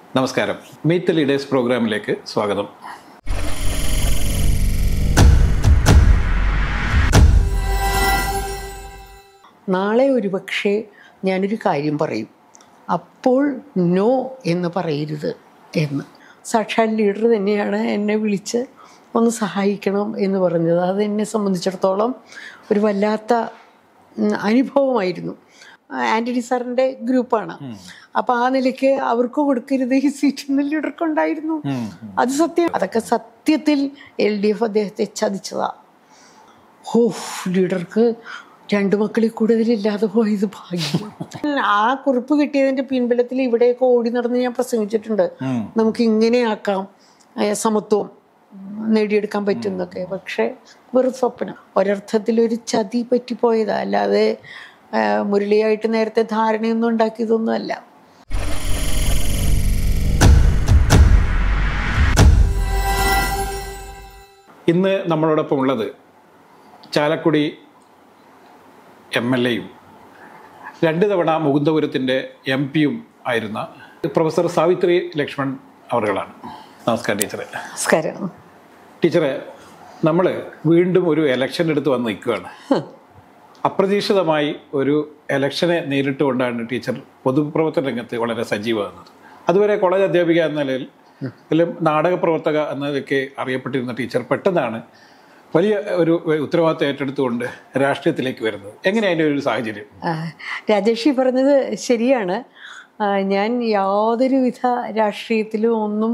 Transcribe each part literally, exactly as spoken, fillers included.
നമസ്കാരം. Meet the leaders പ്രോഗ്രാമിലേക്ക് സ്വാഗതം. നാളെ ഒരുപക്ഷെ ഞാനൊരു കാര്യം പറയും, അപ്പോൾ നോ എന്ന് പറയരുത് എന്ന്. സാക്ഷാൽ ലീഡർ തന്നെയാണ് എന്നെ വിളിച്ച് ഒന്ന് സഹായിക്കണം എന്ന് പറഞ്ഞത്. അത് എന്നെ സംബന്ധിച്ചിടത്തോളം ഒരു വല്ലാത്ത അനുഭവമായിരുന്നു. ആൻ്റണി സാറിൻ്റെ ഗ്രൂപ്പാണ്. അപ്പം ആ നിലയ്ക്ക് അവർക്ക് കൊടുക്കരുത് ഈ സീറ്റ് ലീഡർക്കുണ്ടായിരുന്നു. അത് സത്യം. അതൊക്കെ സത്യത്തിൽ എൽ ഡി എഫ് അദ്ദേഹത്തെ ചതിച്ചതാ. ഹോ, ലീഡർക്ക് രണ്ടു മക്കളിൽ കൂടുതലില്ലാതെ പോയത് ഭാഗ്യം. ആ കുറിപ്പ് കിട്ടിയതിൻ്റെ പിൻബലത്തിൽ ഇവിടെയൊക്കെ ഓടി നടന്ന് ഞാൻ പ്രസംഗിച്ചിട്ടുണ്ട്. നമുക്ക് ഇങ്ങനെയാക്കാം, സമത്വം നേടിയെടുക്കാൻ പറ്റുന്നൊക്കെ. പക്ഷെ വെറും സ്വപ്നം, ഒരർത്ഥത്തിലൊരു ചതി പറ്റിപ്പോയതാ, അല്ലാതെ മുരളിയായിട്ട് നേരത്തെ ധാരണയൊന്നും ഉണ്ടാക്കിയതൊന്നും അല്ല. ഇന്ന് നമ്മളോടൊപ്പം ഉള്ളത് ചാലക്കുടി എം എൽ എയും രണ്ട് തവണ മുകുന്ദപുരത്തിൻ്റെ എം പിയും ആയിരുന്ന പ്രൊഫസർ സാവിത്രി ലക്ഷ്മൺ അവറുകളാണ്. നമസ്കാരം ടീച്ചറെ. നമസ്കാരം ടീച്ചറെ. നമ്മൾ വീണ്ടും ഒരു എലക്ഷൻ എടുത്ത് വന്ന് നിൽക്കുകയാണ്. അപ്രതീക്ഷിതമായി ഒരു എലക്ഷനെ നേരിട്ടുകൊണ്ടാണ് ടീച്ചർ പൊതുപ്രവർത്തന രംഗത്ത് വളരെ സജീവമാകുന്നത്. അതുവരെ കോളേജ് അധ്യാപിക എന്ന നിലയിൽ അല്ലെങ്കിൽ നാടക പ്രവർത്തക എന്നതൊക്കെ അറിയപ്പെട്ടിരുന്ന ടീച്ചർ പെട്ടെന്നാണ് വലിയ ഒരു ഉത്തരവാദിത്വം ഏറ്റെടുത്തുകൊണ്ട് രാഷ്ട്രീയത്തിലേക്ക് വരുന്നത്. എങ്ങനെയാണ് അതിൻ്റെ ഒരു സാഹചര്യം? രാജേഷി പറഞ്ഞത് ശരിയാണ്. ഞാൻ യാതൊരുവിധ രാഷ്ട്രീയത്തിലും ഒന്നും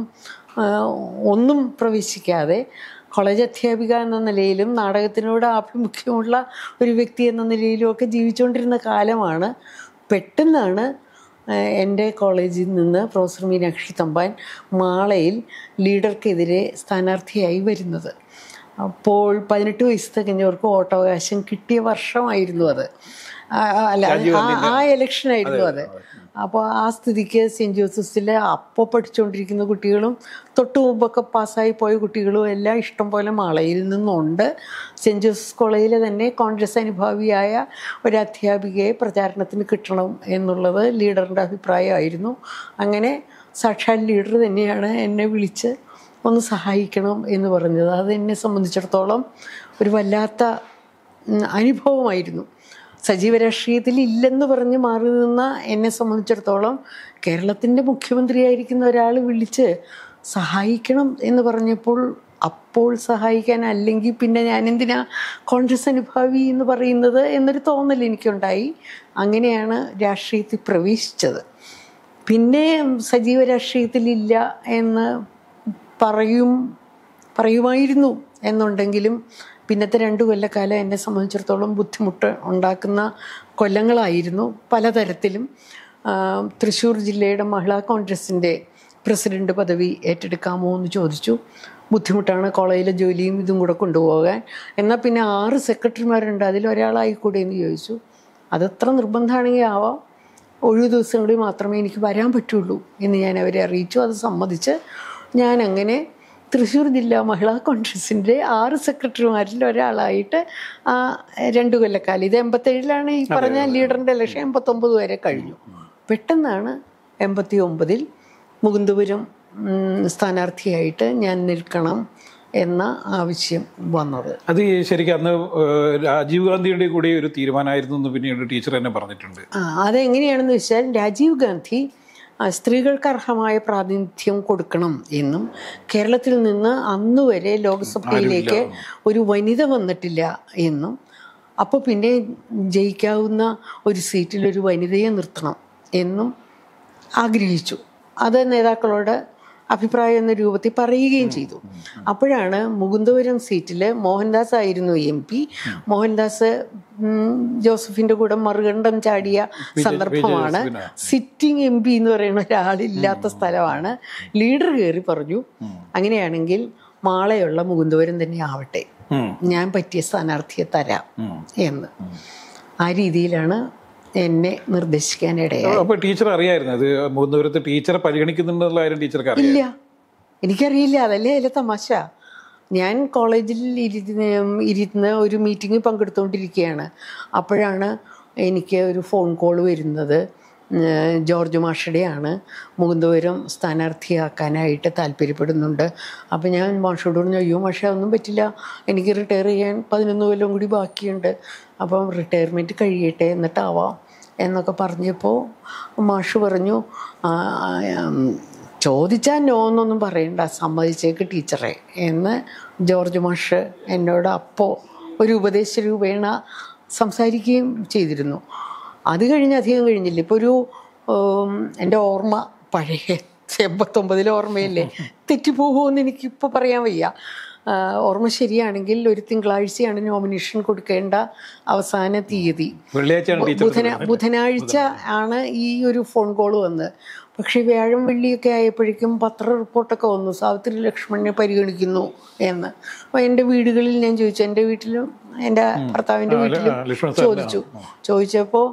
ഒന്നും പ്രവേശിക്കാതെ കോളേജ് അധ്യാപിക എന്ന നിലയിലും നാടകത്തിനോട് ആഭിമുഖ്യമുള്ള ഒരു വ്യക്തി എന്ന നിലയിലും ഒക്കെ ജീവിച്ചുകൊണ്ടിരുന്ന കാലമാണ്. പെട്ടെന്നാണ് എൻ്റെ കോളേജിൽ നിന്ന് പ്രൊഫസർ മീനാക്ഷി തമ്പാൻ മാളയിൽ ലീഡർക്കെതിരെ സ്ഥാനാർത്ഥിയായി വരുന്നത്. അപ്പോൾ പതിനെട്ട് വയസ്സ് തികഞ്ഞവർക്ക് വോട്ടവകാശം കിട്ടിയ വർഷമായിരുന്നു അത്. അല്ല, ആ ഇലക്ഷനായിരുന്നു അത്. അപ്പോൾ ആ സ്ഥിതിക്ക് സെൻറ്റ് ജോസഫ്സിലെ അപ്പോൾ പഠിച്ചുകൊണ്ടിരിക്കുന്ന കുട്ടികളും തൊട്ട് മുമ്പൊക്കെ പാസ്സായി പോയ കുട്ടികളും എല്ലാം ഇഷ്ടം പോലെ മാളയിൽ നിന്നുണ്ട്. സെൻറ്റ് ജോസഫ്സ് കോളേജിലെ തന്നെ കോൺഗ്രസ് അനുഭാവിയായ ഒരു അധ്യാപികയെ പ്രചാരണത്തിന് കിട്ടണം എന്നുള്ളത് ലീഡറിൻ്റെ അഭിപ്രായമായിരുന്നു. അങ്ങനെ സാക്ഷാൽ ലീഡർ തന്നെയാണ് എന്നെ വിളിച്ച് ഒന്ന് സഹായിക്കണം എന്ന് പറഞ്ഞത്. അത് എന്നെ സംബന്ധിച്ചിടത്തോളം ഒരു വല്ലാത്ത അനുഭവമായിരുന്നു. സജീവ രാഷ്ട്രീയത്തിൽ ഇല്ലെന്ന് പറഞ്ഞ് മാറി നിന്ന എന്നെ സംബന്ധിച്ചിടത്തോളം കേരളത്തിൻ്റെ മുഖ്യമന്ത്രിയായിരിക്കുന്ന ഒരാൾ വിളിച്ച് സഹായിക്കണം എന്ന് പറഞ്ഞപ്പോൾ അപ്പോൾ സഹായിക്കാൻ, അല്ലെങ്കിൽ പിന്നെ ഞാനെന്തിനാ കോൺഗ്രസ് അനുഭാവി എന്ന് പറയുന്നത് എന്നൊരു തോന്നൽ എനിക്കുണ്ടായി. അങ്ങനെയാണ് രാഷ്ട്രീയത്തിൽ പ്രവേശിച്ചത്. പിന്നെ സജീവ രാഷ്ട്രീയത്തിലില്ല എന്ന് പറയും പറയുമായിരുന്നു എന്നുണ്ടെങ്കിലും പിന്നത്തെ രണ്ട് കൊല്ലക്കാലം എന്നെ സംബന്ധിച്ചിടത്തോളം ബുദ്ധിമുട്ട് ഉണ്ടാക്കുന്ന കൊല്ലങ്ങളായിരുന്നു പലതരത്തിലും. തൃശ്ശൂർ ജില്ലയുടെ മഹിളാ കോൺഗ്രസിൻ്റെ പ്രസിഡന്റ് പദവി ഏറ്റെടുക്കാമോ എന്ന് ചോദിച്ചു. ബുദ്ധിമുട്ടാണ്, കോളേജിലെ ജോലിയും ഇതും കൂടെ കൊണ്ടുപോകാൻ. എന്നാൽ പിന്നെ ആറ് സെക്രട്ടറിമാരുണ്ട്, അതിലൊരാളായിക്കൂടെ എന്ന് ചോദിച്ചു. അതത്ര നിർബന്ധമാണെങ്കിൽ ആവാം, ഒഴിവു ദിവസങ്ങളിൽ മാത്രമേ എനിക്ക് വരാൻ പറ്റുള്ളൂ എന്ന് ഞാൻ അവരെ അറിയിച്ചു. അത് സമ്മതിച്ച് ഞാനങ്ങനെ തൃശ്ശൂർ ജില്ലാ മഹിളാ കോൺഗ്രസിൻ്റെ ആറ് സെക്രട്ടറിമാരിൽ ഒരാളായിട്ട് ആ രണ്ടു കൊല്ലക്കാലം, ഇത് എൺപത്തേഴിലാണ് ഈ പറഞ്ഞ ലീഡറിൻ്റെ ഇലക്ഷൻ, എൺപത്തൊമ്പത് വരെ കഴിഞ്ഞു. പെട്ടെന്നാണ് എൺപത്തി ഒമ്പതിൽ മുകുന്ദപുരം സ്ഥാനാർത്ഥിയായിട്ട് ഞാൻ നിൽക്കണം എന്ന ആവശ്യം വന്നത്. അത് ശരിക്കും അന്ന് രാജീവ് ഗാന്ധിയുടെ കൂടി ഒരു തീരുമാനമായിരുന്നു എന്ന് പിന്നീട് ടീച്ചർ തന്നെ പറഞ്ഞിട്ടുണ്ട്. ആ അതെങ്ങനെയാണെന്ന് വെച്ചാൽ, രാജീവ് ഗാന്ധി സ്ത്രീകൾക്ക് അർഹമായ പ്രാതിനിധ്യം കൊടുക്കണം എന്നും കേരളത്തിൽ നിന്ന് അന്ന് വരെ ലോക്സഭയിലേക്ക് ഒരു വനിത വന്നിട്ടില്ല എന്നും, അപ്പോൾ പിന്നെ ജയിക്കാവുന്ന ഒരു സീറ്റിലൊരു വനിതയെ നിർത്തണം എന്നും ആഗ്രഹിച്ചു. അത് നേതാക്കളോട് അഭിപ്രായം എന്ന രൂപത്തിൽ പറയുകയും ചെയ്തു. അപ്പോഴാണ് മുകുന്ദപുരം സീറ്റിൽ മോഹൻദാസ് ആയിരുന്നു എം പി. മോഹൻദാസ് ജോസഫിൻ്റെ കൂടെ മറുകണ്ഠം ചാടിയ സന്ദർഭമാണ്. സിറ്റിംഗ് എം പി എന്ന് പറയുന്ന ഒരാളില്ലാത്ത സ്ഥലമാണ്. ലീഡർ കയറി പറഞ്ഞു, അങ്ങനെയാണെങ്കിൽ മാളയുള്ള മുകുന്ദപുരം തന്നെ ആവട്ടെ, ഞാൻ പറ്റിയ സ്ഥാനാർത്ഥിയെ തരാം എന്ന്. ആ രീതിയിലാണ് എന്നെ നിർദ്ദേശിക്കാനിടയായി. അപ്പോൾ ടീച്ചർ അറിയായിരുന്നു അത് മുകുന്ദപുരത്ത് ടീച്ചറെ പരിഗണിക്കുന്നുണ്ടെന്നുള്ള കാര്യം ടീച്ചർക്ക് ഇല്ല? എനിക്കറിയില്ല. അതല്ലേ അതിലെ തമാശ. ഞാൻ കോളേജിൽ ഇരുന്ന് ഇരുന്ന് ഒരു മീറ്റിങ്ങിൽ പങ്കെടുത്തുകൊണ്ടിരിക്കുകയാണ്. അപ്പോഴാണ് എനിക്ക് ഒരു ഫോൺ കോൾ വരുന്നത്. ജോർജ് മാഷയുടെയാണ്, മുകുന്ദപുരം സ്ഥാനാർത്ഥിയാക്കാനായിട്ട് താല്പര്യപ്പെടുന്നുണ്ട്. അപ്പം ഞാൻ മാഷോട് പറഞ്ഞു, അയ്യോ മാഷേ ഒന്നും പറ്റില്ല, എനിക്ക് റിട്ടയർ ചെയ്യാൻ പതിനൊന്ന് കൊല്ലം കൂടി ബാക്കിയുണ്ട്, അപ്പം റിട്ടയർമെൻറ്റ് കഴിയട്ടെ എന്നിട്ടാവാം എന്നൊക്കെ പറഞ്ഞപ്പോൾ മാഷ് പറഞ്ഞു, ചോദിച്ചാൽ നോ എന്നൊന്നും പറയണ്ട, സമ്മതിച്ചേക്ക് ടീച്ചറെ എന്ന് ജോർജ് മാഷ് എന്നോട് അപ്പോൾ ഒരു ഉപദേശ രൂപേണ സംസാരിക്കുകയും ചെയ്തിരുന്നു. അത് കഴിഞ്ഞ് അധികം കഴിഞ്ഞില്ല, ഇപ്പോൾ ഒരു എൻ്റെ ഓർമ്മ പഴയ എൺപത്തൊമ്പതിലെ ഓർമ്മയില്ലേ, തെറ്റിപ്പോകുമെന്ന് എനിക്കിപ്പോൾ പറയാൻ വയ്യ. ഓർമ്മ ശരിയാണെങ്കിൽ ഒരു തിങ്കളാഴ്ചയാണ് നോമിനേഷൻ കൊടുക്കേണ്ട അവസാന തീയതി. ബുധന ബുധനാഴ്ച ആണ് ഈ ഒരു ഫോൺ കോൾ വന്നത്. പക്ഷേ വ്യാഴം വെള്ളിയൊക്കെ ആയപ്പോഴേക്കും പത്ര റിപ്പോർട്ടൊക്കെ വന്നു, സാവിത്രി ലക്ഷ്മണനെ പരിഗണിക്കുന്നു എന്ന്. അപ്പോൾ എൻ്റെ വീടുകളിൽ ഞാൻ ചോദിച്ചു, എൻ്റെ വീട്ടിലും എൻ്റെ ഭർത്താവിൻ്റെ വീട്ടിലും ചോദിച്ചു. ചോദിച്ചപ്പോൾ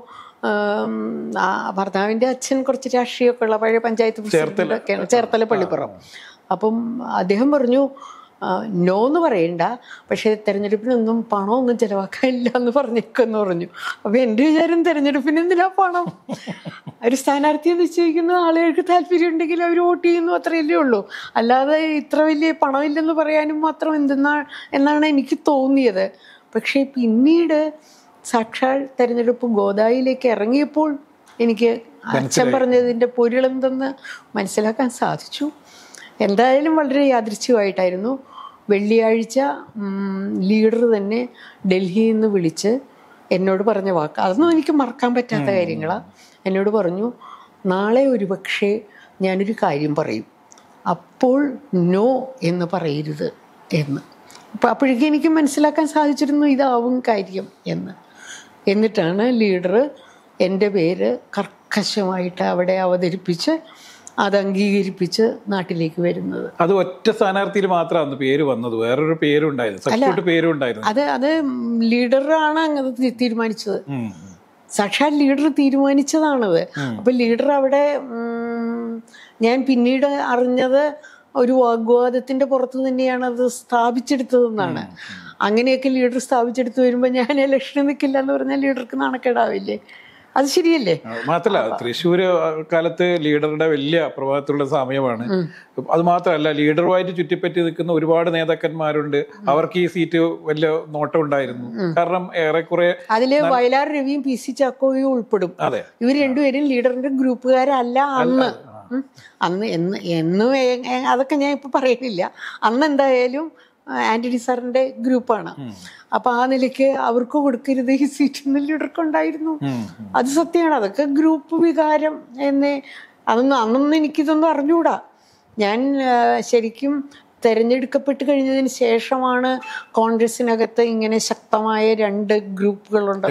ഭർത്താവിൻ്റെ അച്ഛൻ കുറച്ച് രാഷ്ട്രീയമൊക്കെ ഉള്ള പഴയ പഞ്ചായത്ത് പ്രസിഡന്റൊക്കെയാണ്, ചേർത്തല പള്ളിപ്പുറം. അപ്പം അദ്ദേഹം പറഞ്ഞു, നോ എന്ന് പറയണ്ട, പക്ഷേ തെരഞ്ഞെടുപ്പിനൊന്നും പണമൊന്നും ചിലവാക്കാനില്ല എന്ന് പറഞ്ഞേക്കെന്ന് പറഞ്ഞു. അപ്പോൾ എൻ്റെ വിചാരം, തെരഞ്ഞെടുപ്പിന് എന്തിനാ പണം? ഒരു സ്ഥാനാർത്ഥിയെ നിശ്ചയിക്കുന്ന ആളുകൾക്ക് താല്പര്യം ഉണ്ടെങ്കിൽ അവർ വോട്ട് ചെയ്യുന്നു, അത്രയല്ലേ ഉള്ളൂ. അല്ലാതെ ഇത്ര വലിയ പണമില്ലെന്ന് പറയാനും മാത്രം എന്തെന്നാ എന്നാണ് എനിക്ക് തോന്നിയത്. പക്ഷേ പിന്നീട് സാക്ഷാൽ തെരഞ്ഞെടുപ്പ് ഗോദായിലേക്ക് ഇറങ്ങിയപ്പോൾ എനിക്ക് അച്ഛൻ പറഞ്ഞതിൻ്റെ പൊരുളെന്തെന്ന് മനസ്സിലാക്കാൻ സാധിച്ചു. എന്തായാലും വളരെ യാദൃച്ഛികമായിട്ടായിരുന്നു. വെള്ളിയാഴ്ച ലീഡർ തന്നെ ഡൽഹിയിൽ നിന്ന് വിളിച്ച് എന്നോട് പറഞ്ഞ വാക്ക്, അതൊന്നും എനിക്ക് മറക്കാൻ പറ്റാത്ത കാര്യങ്ങളാണ്. എന്നോട് പറഞ്ഞു, നാളെ ഒരു പക്ഷേ ഞാനൊരു കാര്യം പറയും, അപ്പോൾ നോ എന്ന് പറയരുത് എന്ന്. അപ്പം അപ്പോഴേക്കും എനിക്ക് മനസ്സിലാക്കാൻ സാധിച്ചിരുന്നു ഇതാവും കാര്യം എന്ന്. എന്നിട്ടാണ് ലീഡർ എൻ്റെ പേര് കർക്കശമായിട്ട് അവിടെ അവതരിപ്പിച്ച് അത് അംഗീകരിപ്പിച്ച് നാട്ടിലേക്ക് വരുന്നത്. അത് ഒറ്റ സ്ഥാനാർത്ഥിയിൽ മാത്രമാണ് പേര് വന്നത്, വേറൊരു പേരുണ്ടായിരുന്നു, പേരുണ്ടായിരുന്നു. അത് അത് ലീഡറാണ് അങ്ങനെ തീരുമാനിച്ചത്, സാക്ഷാൽ ലീഡർ തീരുമാനിച്ചതാണത്. അപ്പൊ ലീഡർ അവിടെ, ഞാൻ പിന്നീട് അറിഞ്ഞത് ഒരു വാഗ്വാദത്തിന്റെ പുറത്ത് തന്നെയാണ് അത് സ്ഥാപിച്ചെടുത്തതെന്നാണ്. അങ്ങനെയൊക്കെ ലീഡർ സ്ഥാപിച്ചെടുത്ത് വരുമ്പോൾ ഞാൻ ഇലക്ഷന് നിൽക്കില്ല എന്ന് പറഞ്ഞാൽ ലീഡർക്ക് നാണക്കേടാവില്ലേ? അത് ശരിയല്ലേ? മാത്രല്ല തൃശ്ശൂര് കാലത്ത് ലീഡറുടെ വലിയ പ്രഭാവത്തിലുള്ള സമയമാണ്. അത് മാത്രമല്ല, ലീഡറുമായിട്ട് ചുറ്റിപ്പറ്റി നിൽക്കുന്ന ഒരുപാട് നേതാക്കന്മാരുണ്ട്, അവർക്ക് ഈ സീറ്റ് വലിയ നോട്ടം ഉണ്ടായിരുന്നു. കാരണം ഏറെക്കുറെ അതില് വയലാർ രവിയും പി സി ചാക്കോയും ഉൾപ്പെടും. അതെ, ഇവർ രണ്ടുപേരും ലീഡറിന്റെ ഗ്രൂപ്പുകാരല്ല അന്ന്. അന്ന് എന്ന് എന്നും അതൊക്കെ ഞാൻ ഇപ്പൊ പറയുന്നില്ല. അന്ന് എന്തായാലും ആന്റണി സാറിന്റെ ഗ്രൂപ്പാണ്. അപ്പൊ ആ നിലയ്ക്ക് അവർക്ക് കൊടുക്കരുത് ഈ സീറ്റ് ലീഡർക്കുണ്ടായിരുന്നു. അത് സത്യമാണ്. അതൊക്കെ ഗ്രൂപ്പ് വികാരം എന്നേ. അതൊന്നും അന്നൊന്നും എനിക്കിതൊന്നും അറിഞ്ഞുകൂടാ. ഞാൻ ശരിക്കും തെരഞ്ഞെടുക്കപ്പെട്ട് കഴിഞ്ഞതിന് ശേഷമാണ് കോൺഗ്രസിനകത്ത് ഇങ്ങനെ ശക്തമായ രണ്ട് ഗ്രൂപ്പുകളുണ്ട്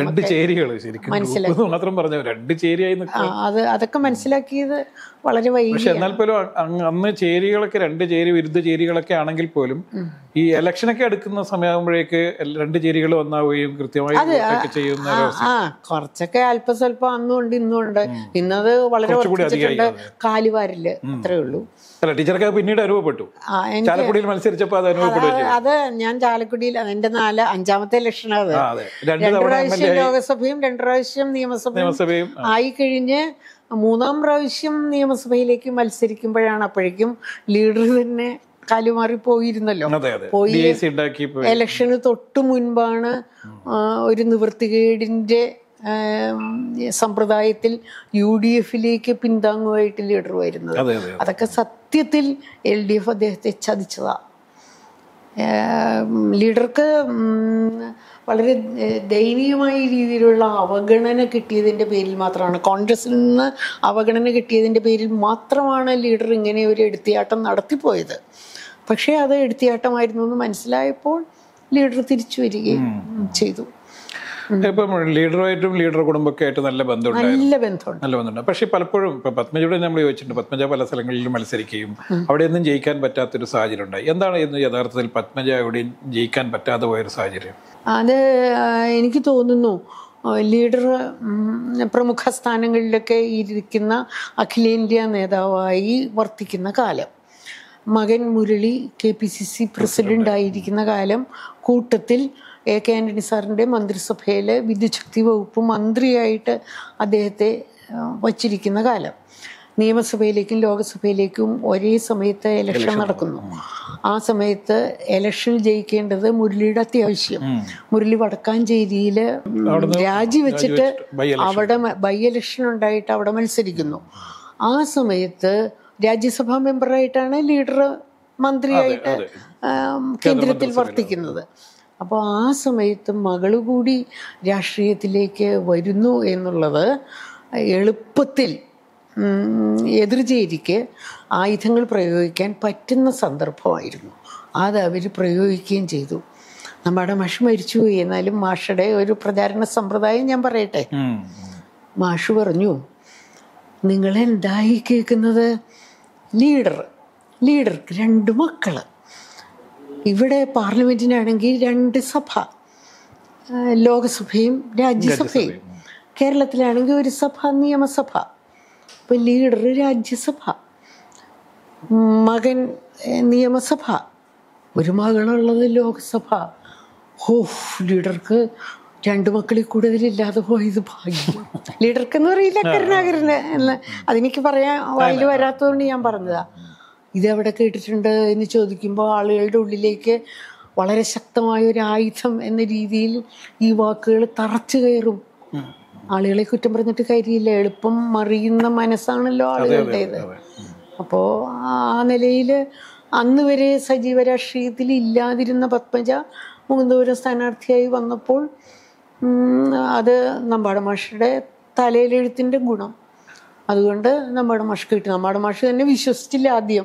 അത് അതൊക്കെ മനസ്സിലാക്കിയത് വളരെ വൈകി. പക്ഷെ എന്നാൽ പോലും അന്ന് ചേരികളൊക്കെ രണ്ട് ചേരി വിരുദ്ധ ചേരികളൊക്കെ ആണെങ്കിൽ പോലും ഈ ഇലക്ഷനൊക്കെ എടുക്കുന്ന സമയമാകുമ്പോഴേക്ക് രണ്ട് ചേരികൾ ഒന്നാവുകയും കൃത്യമായി ചെയ്യുന്ന ആ കുറച്ചൊക്കെ അല്പസ്വല്പം അന്നും ഉണ്ട് ഇന്നും ഉണ്ട്. ഇന്നത് വളരെ കാലുവാരില് അത്രേ ഉള്ളൂ. അല്ല, ടീച്ചർക്ക് പിന്നീട് അനുഭവപ്പെട്ടു, ചാലക്കുടിയിൽ മത്സരിച്ചപ്പോൾ അത് അനുഭവപ്പെട്ടു. അത് ഞാൻ ചാലക്കുടിയിൽ എന്റെ നാല് അഞ്ചാമത്തെ ഇലക്ഷൻ, അത് രണ്ട് പ്രാവശ്യം ലോകസഭയും രണ്ട് പ്രാവശ്യം നിയമസഭയും ആയി കഴിഞ്ഞ് മൂന്നാം പ്രാവശ്യം നിയമസഭയിലേക്ക് മത്സരിക്കുമ്പോഴാണ് അപ്പോഴേക്കും ലീഡർ തന്നെ കാലുമാറി പോയിരുന്നല്ലോ. പോയി ഇലക്ഷന് തൊട്ടു മുൻപാണ് ഒരു നിവൃത്തികേടിന്റെ സമ്പ്രദായത്തിൽ യു ഡി എഫിലേക്ക് പിന്താങ്ങുമായിട്ട് ലീഡർ വരുന്നത്. അതൊക്കെ സത്യത്തിൽ എൽ ഡി എഫ് അദ്ദേഹത്തെ ചതിച്ചതാ. ലീഡർക്ക് വളരെ ദയനീയമായ രീതിയിലുള്ള അവഗണന കിട്ടിയതിൻ്റെ പേരിൽ മാത്രമാണ്, കോൺഗ്രസിൽ നിന്ന് അവഗണന കിട്ടിയതിൻ്റെ പേരിൽ മാത്രമാണ് ലീഡർ ഇങ്ങനെ ഒരു എടുത്തിയാട്ടം നടത്തിപ്പോയത്. പക്ഷേ അത് എടുത്തിയാട്ടമായിരുന്നു എന്ന് മനസ്സിലായപ്പോൾ ലീഡർ തിരിച്ചു വരികയും ചെയ്തു. ഇപ്പം ലീഡറുമായിട്ടും ലീഡർ കുടുംബമൊക്കെ ആയിട്ട് നല്ല ബന്ധമുണ്ട്, നല്ല ബന്ധമുണ്ട് നല്ല ബന്ധമുണ്ട് പക്ഷെ പലപ്പോഴും ഇപ്പൊ പത്മജയോട് നമ്മൾ ചോദിച്ചിട്ടുണ്ട്, പത്മജ പല സ്ഥലങ്ങളിലും മത്സരിക്കുകയും അവിടെ ഒന്നും ജയിക്കാൻ പറ്റാത്തൊരു സാഹചര്യം ഉണ്ടായി. എന്താണ് ഇന്ന് യഥാർത്ഥത്തിൽ പത്മജ എവിടെയും ജയിക്കാൻ പറ്റാതെ പോയൊരു സാഹചര്യം? അത് എനിക്ക് തോന്നുന്നു ലീഡർ പ്രമുഖ സ്ഥാനങ്ങളിലൊക്കെ ഇരിക്കുന്ന അഖിലേന്ത്യാ നേതാവായി വർത്തിക്കുന്ന കാലം, മകൻ Murali K P C C president ആയിരിക്കുന്ന കാലം, കൂട്ടത്തിൽ എ കെ ആന്റണി സാറിൻ്റെ മന്ത്രിസഭയിലെ വിദ്യുച്ഛക്തി വകുപ്പ് മന്ത്രിയായിട്ട് അദ്ദേഹത്തെ വച്ചിരിക്കുന്ന കാലം. നിയമസഭയിലേക്കും ലോകസഭയിലേക്കും ഒരേ സമയത്ത് ഇലക്ഷൻ നടക്കുന്നു. ആ സമയത്ത് ഇലക്ഷൻ ജയിക്കേണ്ടത് മുരളിയുടെ അത്യാവശ്യം. മുരളി വടക്കാഞ്ചേരിയിൽ രാജിവെച്ചിട്ട് അവിടെ ബൈ ഇലക്ഷൻ ഉണ്ടായിട്ട് അവിടെ മത്സരിക്കുന്നു. ആ സമയത്ത് രാജ്യസഭാ മെമ്പറായിട്ടാണ് ലീഡർ മന്ത്രിയായിട്ട് കേന്ദ്രത്തിൽ വർത്തിക്കുന്നത്. അപ്പോൾ ആ സമയത്ത് മകള് കൂടി രാഷ്ട്രീയത്തിലേക്ക് വരുന്നു എന്നുള്ളത് എളുപ്പത്തിൽ എതിർചേരിക്ക് ആയുധങ്ങൾ പ്രയോഗിക്കാൻ പറ്റുന്ന സന്ദർഭമായിരുന്നു. അത് അവർ പ്രയോഗിക്കുകയും ചെയ്തു. നമ്മുടെ മാഷ് മരിച്ചുപോയി, എന്നാലും മാഷയുടെ ഒരു പ്രചാരണ സമ്പ്രദായം ഞാൻ പറയട്ടെ. മാഷ് പറഞ്ഞു, നിങ്ങളെന്തായി കേൾക്കുന്നത്? ലീഡർ ലീഡർക്ക് രണ്ട് മക്കള്, ഇവിടെ പാർലമെൻറ്റിനാണെങ്കിൽ രണ്ട് സഭ, ലോകസഭയും രാജ്യസഭയും. കേരളത്തിലാണെങ്കിൽ ഒരു സഭ, നിയമസഭ. അപ്പോൾ ലീഡർ രാജ്യസഭ, മകൻ നിയമസഭ, ഒരു മകളുള്ളത് ലോകസഭ. ഹോ, ലീഡർക്ക് രണ്ട് മക്കളിൽ കൂടുതലില്ലാതെ പോയത് ഭാഗ്യം. ലീഡർക്കെന്ന് പറയില്ല, കരുണാകരന് എന്ന് അതെനിക്ക് പറയാൻ വായിൽ വരാത്തതുകൊണ്ട് ഞാൻ പറഞ്ഞതാ. ഇതെവിടെ കേട്ടിട്ടുണ്ട് എന്ന് ചോദിക്കുമ്പോൾ ആളുകളുടെ ഉള്ളിലേക്ക് വളരെ ശക്തമായ ഒരു ആയുധം എന്ന രീതിയിൽ ഈ വാക്കുകൾ തറച്ചു കയറും. ആളുകളെ കുറ്റം പറഞ്ഞിട്ട് കാര്യമില്ല, എളുപ്പം മറിയുന്ന മനസ്സാണല്ലോ ആളുകളുടേത്. അപ്പോൾ ആ നിലയിൽ അന്ന് വരെ സജീവ രാഷ്ട്രീയത്തിൽ ഇല്ലാതിരുന്ന പത്മജ മുകുന്ദപുരം സ്ഥാനാർത്ഥിയായി വന്നപ്പോൾ അത് നമ്പാട് മാഷയുടെ തലയിലെഴുത്തിൻ്റെ ഗുണം. അതുകൊണ്ട് നമ്മുടെ മാഷ് കിട്ടി. നമ്മുടെ മാഷ് തന്നെ വിശ്വസിച്ചില്ല ആദ്യം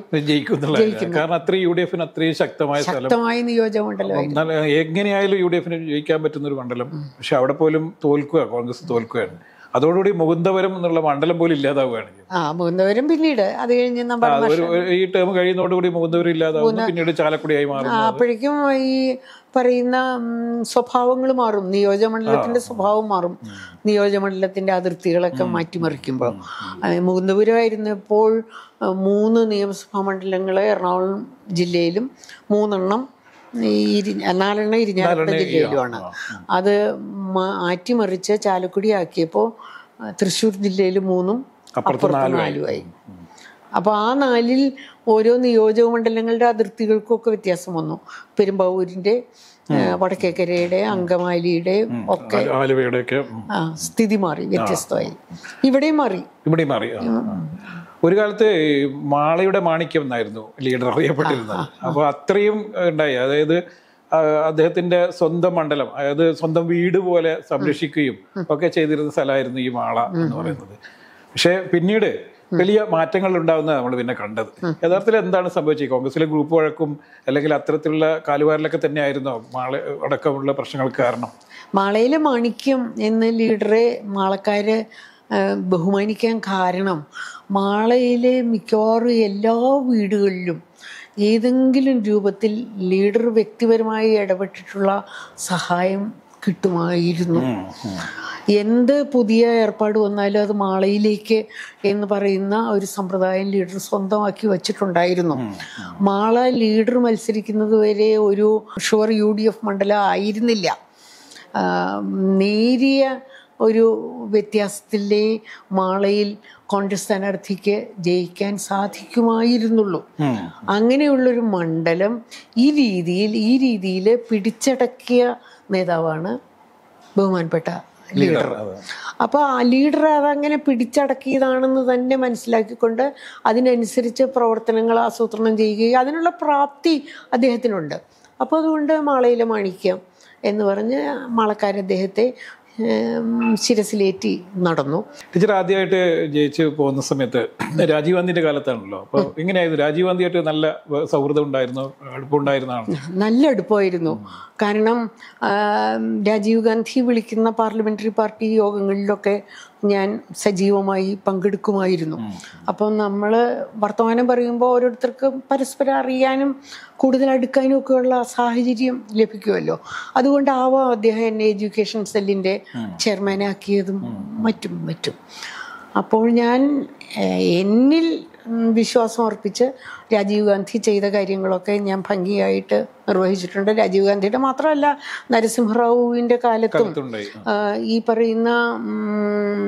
ശക്തമായ നിയോജകമണ്ഡലം. എങ്ങനെയായാലും യു ഡി എഫിന് ജയിക്കാൻ പറ്റുന്ന ഒരു മണ്ഡലം. പക്ഷെ അവിടെ പോലും തോൽക്കുക, കോൺഗ്രസ് തോൽക്കുകയാണ്. അതോടുകൂടി മുകുന്ദപുരം എന്നുള്ള മണ്ഡലം പോലും ഇല്ലാതാവുകയാണ്. ആ മുകുന്ദപുരം പിന്നീട് അത് കഴിഞ്ഞ് ഈ ടേം കഴിയുന്നതോടുകൂടി മുകുന്ദപുരം ഇല്ലാതാവുന്നു. പിന്നീട് ചാലക്കുടിയായി മാറും. അപ്പോഴേക്കും ഈ പറയുന്ന സ്വഭാവങ്ങൾ മാറും, നിയോജകമണ്ഡലത്തിന്റെ സ്വഭാവം മാറും. നിയോജകമണ്ഡലത്തിന്റെ അതിർത്തികളൊക്കെ മാറ്റിമറിക്കുമ്പോൾ മുകുന്ദപുരമായിരുന്നപ്പോൾ മൂന്ന് നിയമസഭാ മണ്ഡലങ്ങളെ എറണാകുളം ജില്ലയിലും മൂന്നെണ്ണം ഇരി നാലെണ്ണം ഇരിഞ്ഞാലക്കുട ജില്ലയിലുമാണ്. അത് മാറ്റിമറിച്ച് ചാലക്കുടി ആക്കിയപ്പോൾ തൃശ്ശൂർ ജില്ലയിൽ മൂന്നും അപ്പുറത്ത് നാലുമായി. അപ്പോൾ ആ നാലിൽ ഓരോ നിയോജക മണ്ഡലങ്ങളുടെ അതിർത്തികൾക്കൊക്കെ വ്യത്യാസം വന്നു. പെരുമ്പാവൂരിൻ്റെ, വടക്കേക്കരയുടെ, അങ്കമാലിയുടെ ഒക്കെ ആ സ്ഥിതി മാറി, വ്യത്യസ്തമായി. ഇവിടെയും മാറി ഇവിടെയും മാറി ഒരു കാലത്ത് മാളയുടെ മാണിക്യം എന്നായിരുന്നു ലീഡർ അറിയപ്പെട്ടിരുന്നത്. അപ്പോൾ അത്രയും ഉണ്ടായി. അതായത് അദ്ദേഹത്തിന്റെ സ്വന്തം മണ്ഡലം, അതായത് സ്വന്തം വീട് പോലെ സംരക്ഷിക്കുകയും ഒക്കെ ചെയ്തിരുന്ന സ്ഥലമായിരുന്നു ഈ മാള എന്ന് പറയുന്നത്. പക്ഷെ പിന്നീട് വലിയ മാറ്റങ്ങൾ ഉണ്ടാവുന്നത് നമ്മൾ പിന്നെ കണ്ടത്. യഥാർത്ഥത്തിൽ എന്താണ് സംഭവിച്ചത്? കോൺഗ്രസിലെ ഗ്രൂപ്പ് വഴക്കും അല്ലെങ്കിൽ അത്തരത്തിലുള്ള കാലുവാരലൊക്കെ തന്നെയായിരുന്നോ മാള അടക്കമുള്ള പ്രശ്നങ്ങൾക്ക് കാരണം? മാളയിലെ മാണിക്യം എന്ന ലീഡറെ മാളക്കാര് ബഹുമാനിക്കാൻ കാരണം മാളയിലെ മിക്കവാറും എല്ലാ വീടുകളിലും ഏതെങ്കിലും രൂപത്തിൽ ലീഡർ വ്യക്തിപരമായി ഇടപെട്ടിട്ടുള്ള സഹായം കിട്ടുമായിരുന്നു. എന്ത് പുതിയ ഏർപ്പാട് വന്നാലും അത് മാളയിലേക്ക് എന്ന് പറയുന്ന ഒരു സമ്പ്രദായം ലീഡർ സ്വന്തമാക്കി വച്ചിട്ടുണ്ടായിരുന്നു. മാള ലീഡർ മത്സരിക്കുന്നത് വരെ ഒരു ഷുവർ യു ഡി എഫ് മണ്ഡലം ആയിരുന്നില്ല. നേരിയ ഒരു വ്യത്യാസത്തിലേ മാളയിൽ കോൺഗ്രസ് സ്ഥാനാർത്ഥിക്ക് ജയിക്കാൻ സാധിക്കുമായിരുന്നുള്ളൂ. അങ്ങനെയുള്ളൊരു മണ്ഡലം ഈ രീതിയിൽ ഈ രീതിയിൽ പിടിച്ചടക്കിയ നേതാവാണ് ബഹുമാനപ്പെട്ട ലീഡർ. അപ്പോൾ ആ ലീഡർ അതങ്ങനെ പിടിച്ചടക്കിയതാണെന്ന് തന്നെ മനസ്സിലാക്കിക്കൊണ്ട് അതിനനുസരിച്ച് പ്രവർത്തനങ്ങൾ ആസൂത്രണം ചെയ്യുകയും അതിനുള്ള പ്രാപ്തി അദ്ദേഹത്തിനുണ്ട്. അപ്പോൾ അതുകൊണ്ട് മാളയിലെ മാണിക്യം എന്ന് പറഞ്ഞ് മാളക്കാർ അദ്ദേഹത്തെ ശിരസിലേറ്റി നടന്നു. ടീച്ചർ ആദ്യമായിട്ട് ജയിച്ച് പോകുന്ന സമയത്ത് രാജീവ് ഗാന്ധിന്റെ കാലത്താണല്ലോ. അപ്പോൾ എങ്ങനെയായിരുന്നു? രാജീവ് ഗാന്ധിയായിട്ട് നല്ല സൗഹൃദം ഉണ്ടായിരുന്നു, അടുപ്പമുണ്ടായിരുന്നതാണ്? നല്ല അടുപ്പമായിരുന്നു. കാരണം രാജീവ് ഗാന്ധി വിളിക്കുന്ന പാർലമെന്ററി പാർട്ടി യോഗങ്ങളിലൊക്കെ ഞാൻ സജീവമായി പങ്കെടുക്കുമായിരുന്നു. അപ്പം നമ്മൾ വർത്തമാനം പറയുമ്പോൾ ഓരോരുത്തർക്ക് പരസ്പരം അറിയാനും കൂടുതൽ അടുക്കാനും ഒക്കെയുള്ള സാഹചര്യം ലഭിക്കുമല്ലോ. അതുകൊണ്ടാവാം അദ്ദേഹം എന്നെ എഡ്യൂക്കേഷൻ സെല്ലിൻ്റെ ചെയർമാനാക്കിയതും മറ്റും മറ്റും. അപ്പോൾ ഞാൻ എന്നിൽ വിശ്വാസം അർപ്പിച്ച് രാജീവ് ഗാന്ധി ചെയ്ത കാര്യങ്ങളൊക്കെ ഞാൻ ഭംഗിയായിട്ട് നിർവഹിച്ചിട്ടുണ്ട്. രാജീവ് ഗാന്ധിയുടെ മാത്രമല്ല, നരസിംഹറാവുവിൻ്റെ കാലത്തും ഈ പറയുന്ന